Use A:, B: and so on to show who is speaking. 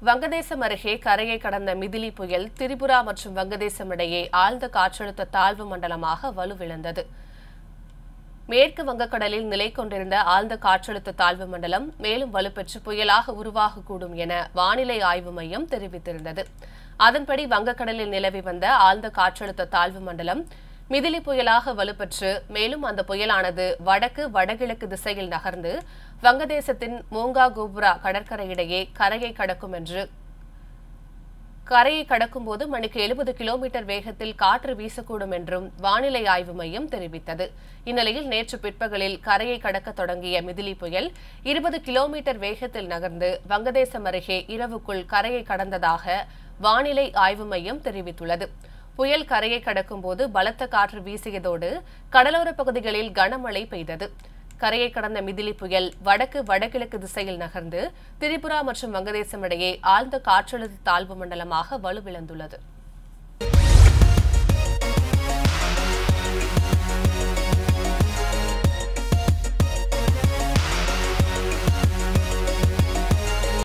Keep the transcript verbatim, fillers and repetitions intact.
A: வங்கதேசம் அருகே கரையை கடந்த மிதிலி புயல் திரிபுரா மற்றும் வங்கதேசம் இடையே ஆழ்ந்த காற்றழுத்த தாழ்வு மண்டலமாக வலுவிழந்தது. மேற்கு வங்கக்கடலில் நிலை கொண்டிருந்த ஆழ்ந்த காற்றழுத்த தாழ்வு மண்டலம் மேலும் வலுப்பெற்று புயலாக உருவாகக்கூடும் என வானிலை ஆய்வு மையம் தெரிவித்திருந்தது. அதன்படி வங்கக்கடலில் நிலவி வந்த ஆழ்ந்த காற்றழுத்த தாழ்வு மண்டலம் மிதிலி புயலாக வலுப்பெற்று மேலும் அந்த புயலானது வடக்கு வடகிழக்கு திசையில் நகர்ந்து வங்கதேசத்தின் மோங்கா கோபுரா கடற்கரை இடையே கரையை கடக்கும் என்று கரையை கடக்கும் போது மணிக்கு எழுபது கிலோமீட்டர் வேகத்தில் காற்று வீசக்கூடும் என்றும் வானிலை ஆய்வு மையம் தெரிவித்தது. இந்நிலையில் நேற்று பிற்பகலில் கரையை கடக்க தொடங்கிய மிதிலி புயல் இருபது கிலோமீட்டர் வேகத்தில் நகர்ந்து வங்கதேசம் அருகே இரவுக்குள் கரையை கடந்ததாக வானிலை ஆய்வு மையம் தெரிவித்துள்ளது. புயல் கரையை கடக்கும் போது பலத்த காற்று வீசியதோடு கடலோர பகுதிகளில் கனமழை பெய்தது. கரையை கடந்த மிதிலி புயல் வடக்கு வடகிழக்கு திசையில் நகர்ந்து திரிபுரா மற்றும் வங்கதேசம் இடையே ஆழ்ந்த காற்றழுத்த தாழ்வு மண்டலமாக வலுவிழந்துள்ளது.